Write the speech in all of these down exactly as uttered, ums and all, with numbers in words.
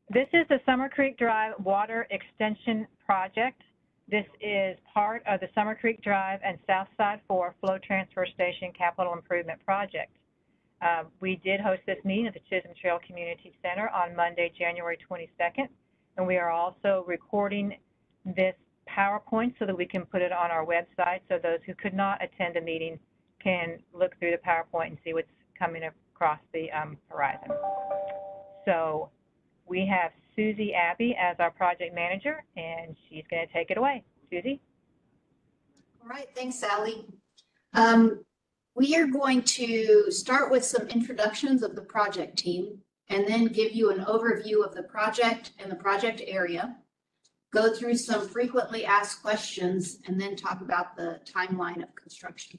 This is the Summer Creek Drive Water Extension Project. This is part of the Summer Creek Drive and Southside four Flow Transfer Station Capital Improvement Project. Uh, we did host this meeting at the Chisholm Trail Community Center on Monday, January twenty-second, and we are also recording this PowerPoint so that we can put it on our website so those who could not attend the meeting can look through the PowerPoint and see what's coming across the um, horizon. So we have Susie Abbey as our project manager, and she's going to take it away. Susie? All right, thanks, Sally. Um, we are going to start with some introductions of the project team and then give you an overview of the project and the project area, go through some frequently asked questions, and then talk about the timeline of construction.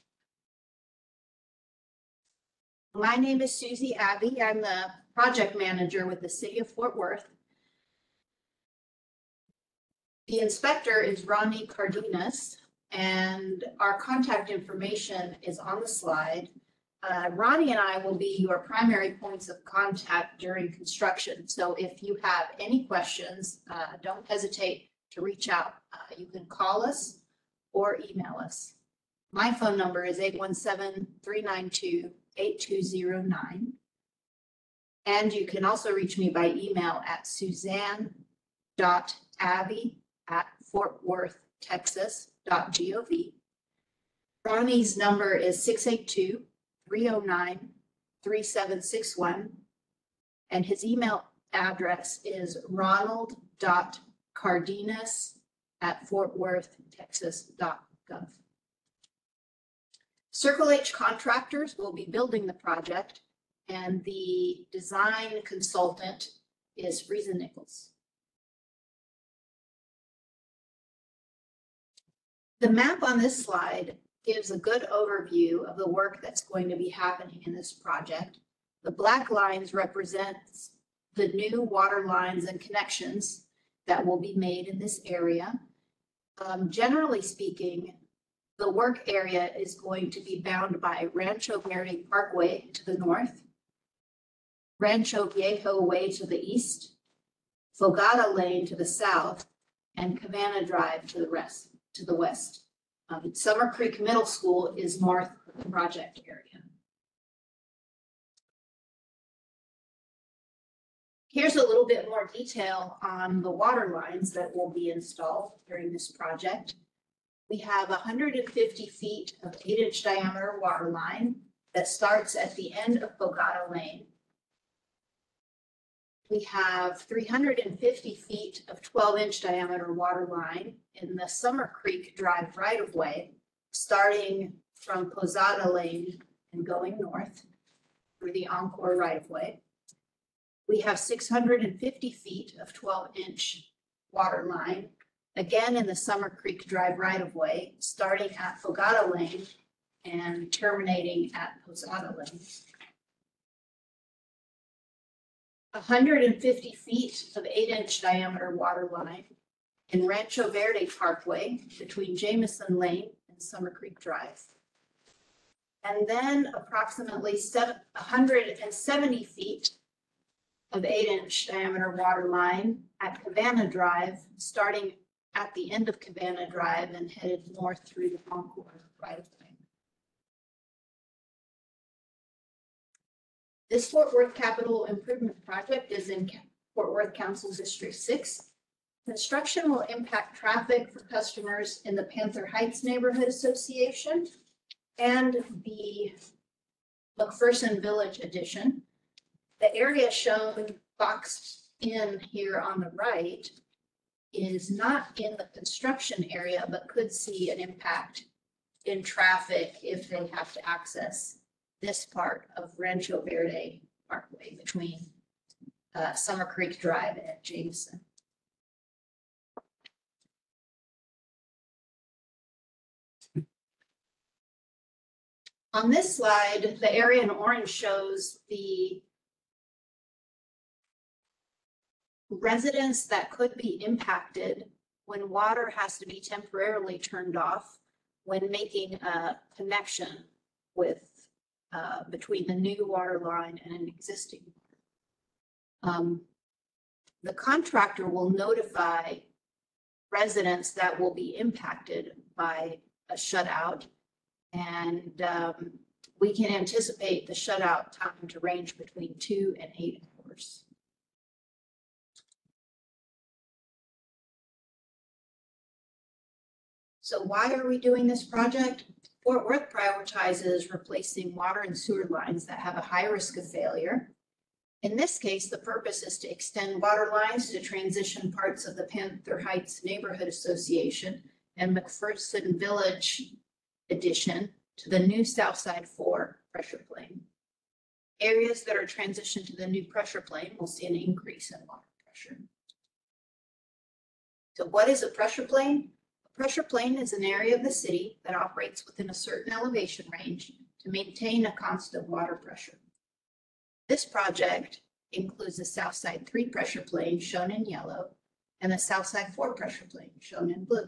My name is Susie Abbey. I'm the project manager with the City of Fort Worth. The inspector is Ronnie Cardenas, and our contact information is on the slide. Uh, Ronnie and I will be your primary points of contact during construction. So if you have any questions, uh, don't hesitate to reach out. Uh, you can call us or email us. My phone number is eight one seven, three nine two, eight two zero nine. And you can also reach me by email at suzanne dot abbey at fort worth texas dot gov. Ronnie's number is six eight two, three oh nine, three seven six one. And his email address is ronald dot cardenas at fort worth texas dot gov. Circle H Contractors will be building the project, and the design consultant is Friesen Nichols. The map on this slide gives a good overview of the work that's going to be happening in this project. The black lines represent the new water lines and connections that will be made in this area. Um, generally speaking, the work area is going to be bound by Rancho Verde Parkway to the north, Rancho Viejo Way to the east, Fogata Lane to the south, and Cabana Drive to the rest, to the west. Um, Summer Creek Middle School is north of the project area. Here's a little bit more detail on the water lines that will be installed during this project. We have one hundred fifty feet of eight inch diameter water line that starts at the end of Fogata Lane. We have three hundred fifty feet of twelve inch diameter water line in the Summer Creek Drive right-of-way, starting from Posada Lane and going north through the Encore right-of-way. We have six hundred fifty feet of twelve inch water line, again in the Summer Creek Drive right-of-way, starting at Fogata Lane and terminating at Posada Lane. one hundred fifty feet of eight inch diameter water line in Rancho Verde Parkway between Jameson Lane and Summer Creek Drive. And then approximately one hundred seventy feet of eight inch diameter water line at Cabana Drive, starting at the end of Cabana Drive and headed north through the Encore right-of-way. This Fort Worth Capital Improvement Project is in Fort Worth Council District six. Construction will impact traffic for customers in the Panther Heights Neighborhood Association and the McPherson Village Edition. The area shown boxed in here on the right is not in the construction area, but could see an impact in traffic if they have to access this part of Rancho Verde Parkway between uh, Summer Creek Drive and Jameson. On this slide, the area in orange shows the residents that could be impacted when water has to be temporarily turned off when making a connection with uh, between the new water line and an existing. Um, The contractor will notify residents that will be impacted by a shutout. And um, we can anticipate the shutout time to range between two and eight hours. So why are we doing this project? Fort Worth prioritizes replacing water and sewer lines that have a high risk of failure. In this case, the purpose is to extend water lines to transition parts of the Panther Heights Neighborhood Association and McPherson Village addition to the new Southside four pressure plane. Areas that are transitioned to the new pressure plane will see an increase in water pressure. So what is a pressure plane? A pressure plane is an area of the city that operates within a certain elevation range to maintain a constant water pressure. This project includes the Southside three pressure plane shown in yellow and the Southside four pressure plane shown in blue.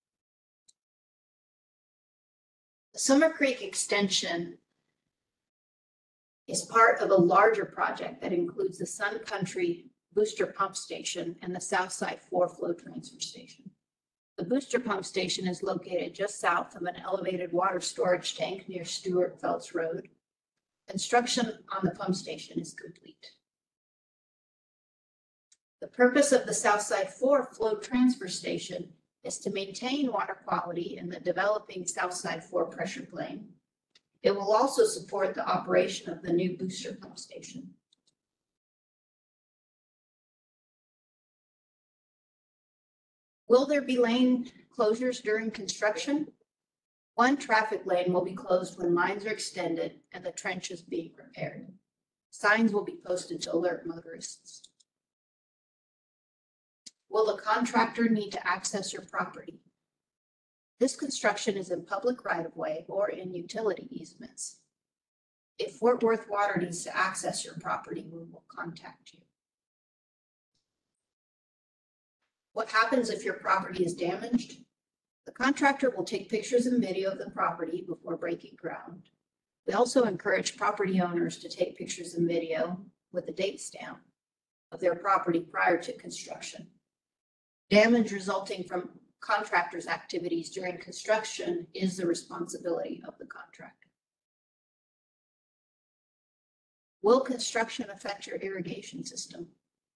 The Summer Creek extension is part of a larger project that includes the Sun Country Booster Pump Station and the Southside four Flow Transfer Station. The booster pump station is located just south of an elevated water storage tank near Stewart Felts Road. Construction on the pump station is complete. The purpose of the Southside four Flow Transfer Station is to maintain water quality in the developing Southside four pressure plane. It will also support the operation of the new booster pump station. Will there be lane closures during construction? One traffic lane will be closed when lines are extended and the trench is being repaired. Signs will be posted to alert motorists. Will the contractor need to access your property? This construction is in public right-of-way or in utility easements. If Fort Worth Water needs to access your property, we will contact you. What happens if your property is damaged? The contractor will take pictures and video of the property before breaking ground. We also encourage property owners to take pictures and video with a date stamp of their property prior to construction. Damage resulting from contractors' activities during construction is the responsibility of the contractor. Will construction affect your irrigation system?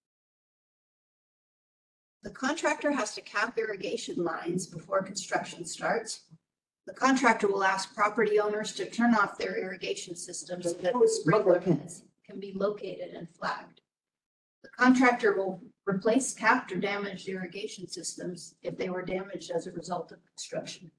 The contractor has to cap irrigation lines before construction starts. The contractor will ask property owners to turn off their irrigation systems so that the sprinkler heads can be located and flagged. The contractor will replace capped or damaged irrigation systems if they were damaged as a result of construction.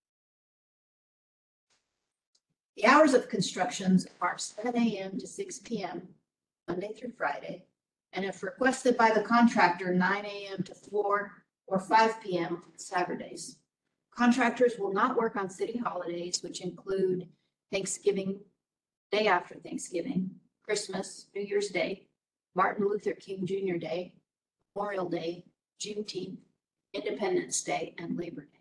The hours of constructions are seven A M to six P M Monday through Friday, and if requested by the contractor, nine A M to four or five P M on Saturdays. Contractors will not work on city holidays, which include Thanksgiving, day after Thanksgiving, Christmas, New Year's Day, Martin Luther King Junior Day, Memorial Day, Juneteenth, Independence Day, and Labor Day.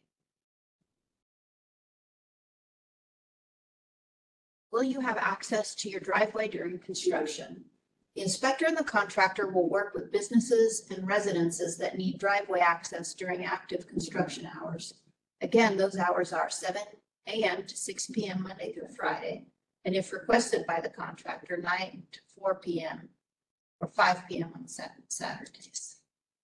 Will you have access to your driveway during construction? The inspector and the contractor will work with businesses and residences that need driveway access during active construction hours. Again, those hours are seven A M to six P M Monday through Friday, and if requested by the contractor, nine to four P M or five P M on Saturdays.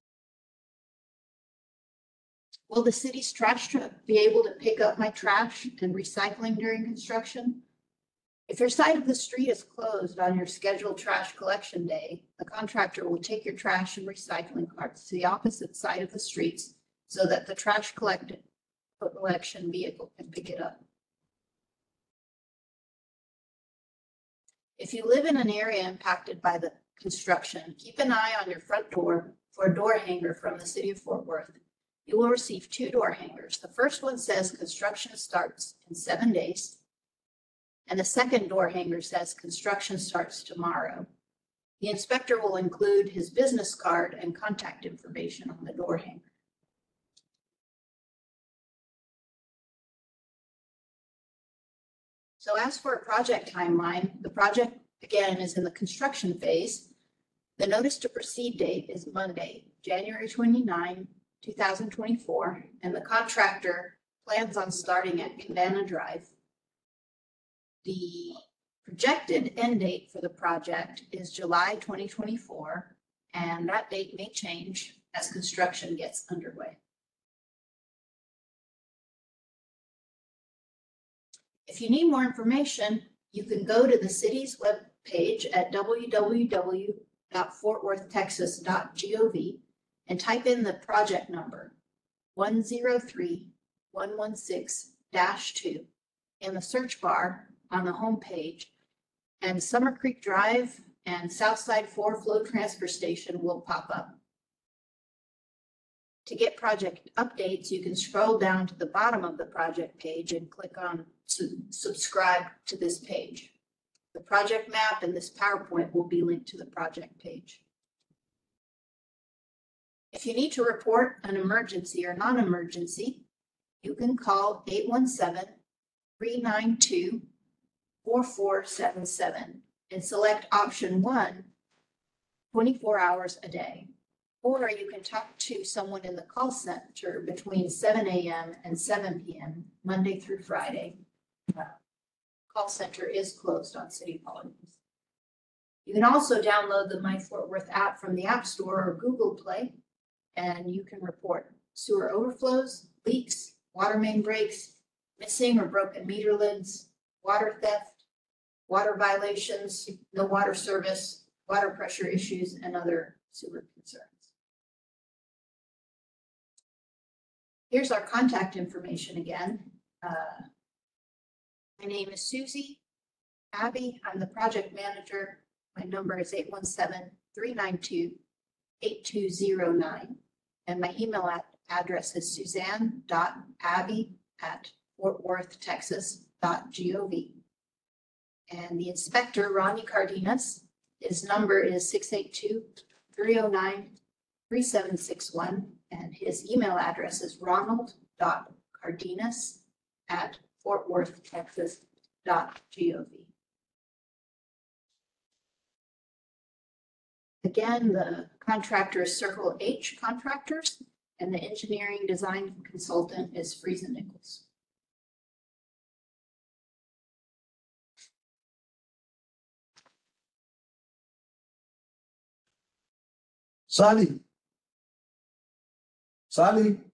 Will the city's trash truck be able to pick up my trash and recycling during construction? If your side of the street is closed on your scheduled trash collection day, the contractor will take your trash and recycling carts to the opposite side of the streets so that the trash collected collection vehicle can pick it up. If you live in an area impacted by the construction, keep an eye on your front door for a door hanger from the city of Fort Worth. You will receive two door hangers. The first one says construction starts in seven days. And the second door hanger says construction starts tomorrow. The inspector will include his business card and contact information on the door hanger. So as for a project timeline, the project again is in the construction phase. The notice to proceed date is Monday, January twenty-ninth, two thousand twenty-four, and the contractor plans on starting at Cabana Drive. The projected end date for the project is July twenty twenty-four, and that date may change as construction gets underway. If you need more information, you can go to the city's webpage at w w w dot fort worth texas dot gov and type in the project number one zero three one one six dash two in the search bar on the home page, and Summer Creek Drive and Southside four Flow Transfer Station will pop up. To get project updates, you can scroll down to the bottom of the project page and click on to subscribe to this page. The project map and this PowerPoint will be linked to the project page. If you need to report an emergency or non-emergency, you can call eight one seven, three nine two, four four seven seven and select option one, twenty-four hours a day. Or you can talk to someone in the call center between seven A M and seven P M Monday through Friday. Uh, Call center is closed on city holidays. You can also download the My Fort Worth app from the App Store or Google Play, and you can report sewer overflows, leaks, water main breaks, missing or broken meter lids, water theft, water violations, no water service, water pressure issues, and other sewer concerns. Here's our contact information again. Uh, my name is Susie Abby. I'm the project manager. My number is eight one seven, three nine two, eight two zero nine. And my email at address is suzanne dot abby at fort worth texas dot gov. And the inspector, Ronnie Cardenas, his number is six eight two, three oh nine, three seven six one. And his email address is ronald dot cardenas at fort worth texas dot gov. Again, the contractor is Circle H Contractors, and the engineering design consultant is Friesen Nichols. Sally. Sally.